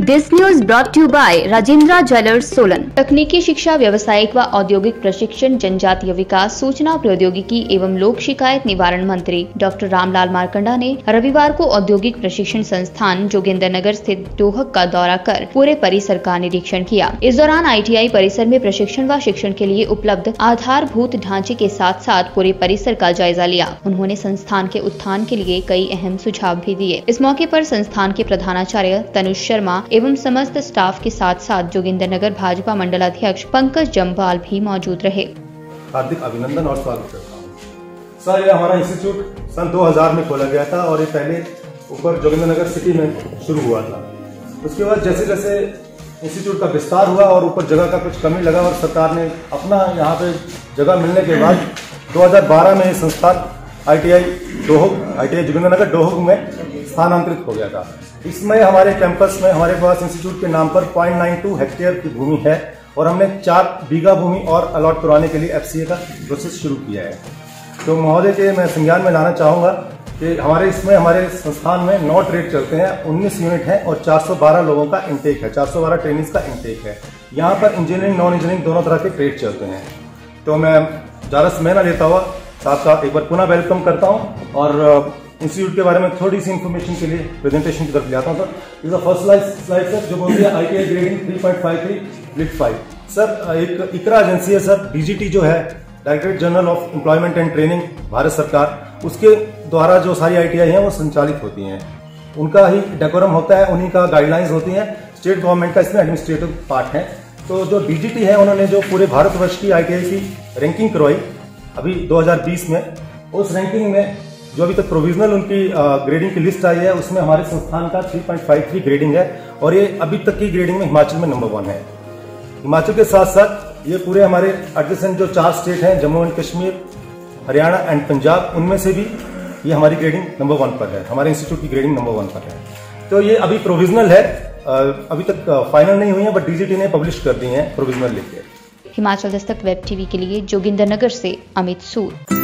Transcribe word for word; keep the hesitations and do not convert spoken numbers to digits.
This news brought to by Rajendra jewellers Solan. तकनीकी शिक्षा, व्यावसायिक व औद्योगिक प्रशिक्षण, जनजातीय विकास, सूचना प्रौद्योगिकी एवं लोक शिकायत निवारण मंत्री डॉक्टर रामलाल मारकंडा ने रविवार को औद्योगिक प्रशिक्षण संस्थान जोगिंदरनगर स्थित डोहक का दौरा कर पूरे परिसर का निरीक्षण किया। इस दौरान आई टी आई परिसर में प्रशिक्षण व शिक्षण के लिए उपलब्ध आधारभूत ढांचे के साथ साथ पूरे परिसर का जायजा लिया। उन्होंने संस्थान के उत्थान के लिए कई अहम सुझाव भी दिए। इस मौके पर संस्थान के प्रधानाचार्य तनुज शर्मा एवं समस्त स्टाफ के साथ साथ जोगिंदरनगर भाजपा मंडल अध्यक्ष पंकज जम्वाल भी मौजूद रहे। हार्दिक अभिनंदन और स्वागत करता हूँ। सर, ये हमारा इंस्टीट्यूट सन दो हज़ार में खोला गया था और ये पहले ऊपर जोगिंदरनगर सिटी में शुरू हुआ था। उसके बाद जैसे जैसे इंस्टीट्यूट का विस्तार हुआ और ऊपर जगह का कुछ कमी लगा और सरकार ने अपना यहाँ पे जगह मिलने के बाद दो हज़ार बारह में ये संस्थान I T I Dohak I T I Jogindernagar Dohak में स्थानांतरित हो गया था। इसमें हमारे कैंपस में हमारे पास इंस्टीट्यूट के नाम पर पॉइंट नाइन टू हेक्टेयर की भूमि है और हमने चार बीघा भूमि और अलॉट करवाने के लिए एफ सी ए का प्रोसेस शुरू किया है। तो महोदय के मैं संज्ञान में लाना चाहूँगा कि हमारे इसमें हमारे संस्थान में नौ ट्रेड चलते हैं, उन्नीस यूनिट है और चार सौ बारह लोगों का इंटेक है, चार सौ बारह ट्रेनिंग्स का इंटेक है। यहाँ पर इंजीनियरिंग, नॉन इंजीनियरिंग दोनों तरह के ट्रेड चलते हैं। तो मैं ज़्यादा समय न लेता हुआ साथ साथ एक बार पुनः वेलकम करता हूँ और इंस्टीट्यूट के बारे में थोड़ी सी इन्फॉर्मेशन के लिए प्रेजेंटेशन की तरफ ले आता हूँ। Sir, is first slide sir, जो बोलती है I T I grading three point five three lit five. Sir, एक इकरा एजेंसी है सर, डी जी टी जो है, directorate general of employment and training, Bharat सरकार, उसके द्वारा जो सारी आई टी आई है वो संचालित होती हैं। उनका ही डेकोरम होता है, उन्हीं का गाइडलाइंस होती है। स्टेट गवर्नमेंट का इसमें एडमिनिस्ट्रेटिव पार्ट है। तो जो डी जी टी है, उन्होंने जो पूरे भारतवर्ष की आई टी आई की रैंकिंग करवाई अभी दो हज़ार बीस में, उस रैंकिंग में जो अभी तक प्रोविजनल उनकी ग्रेडिंग की लिस्ट आई है उसमें हमारे संस्थान का three point five three grading है और ये अभी तक की ग्रेडिंग में हिमाचल में नंबर वन है। हिमाचल के साथ साथ ये पूरे हमारे एडजेसेंट जो चार स्टेट हैं, जम्मू एंड कश्मीर, हरियाणा एंड पंजाब, उनमें से भी ये हमारी ग्रेडिंग नंबर वन पर है। हमारे इंस्टीट्यूट की ग्रेडिंग नंबर वन पर है। तो ये अभी प्रोविजनल है, अभी तक फाइनल नहीं हुई है, बट डी जी टी ने पब्लिश कर दी है प्रोविजनल लिख के। हिमाचल दस्तक वेब टीवी के लिए जोगिंदरनगर से अमित सूद।